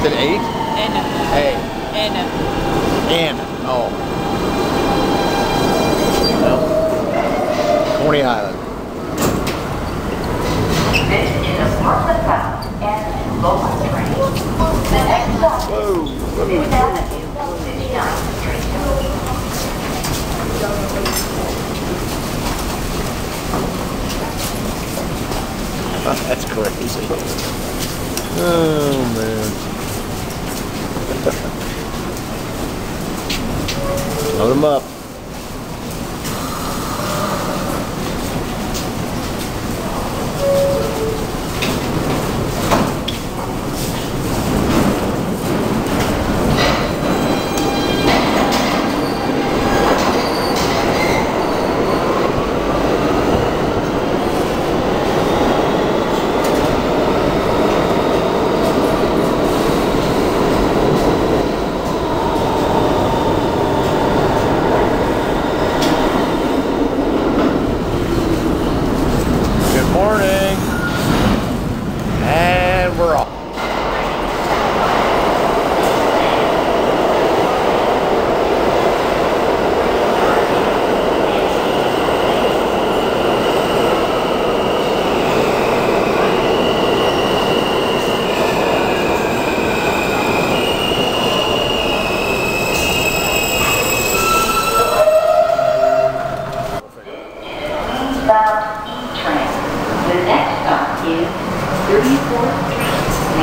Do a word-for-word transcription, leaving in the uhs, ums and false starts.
said eight? N. A. N. N. Oh. Well, Coney Island. This is a northbound and local train. The next stop Whoa. is Fifth Avenue, fifty-ninth Street. That's crazy. Oh man. Load them up.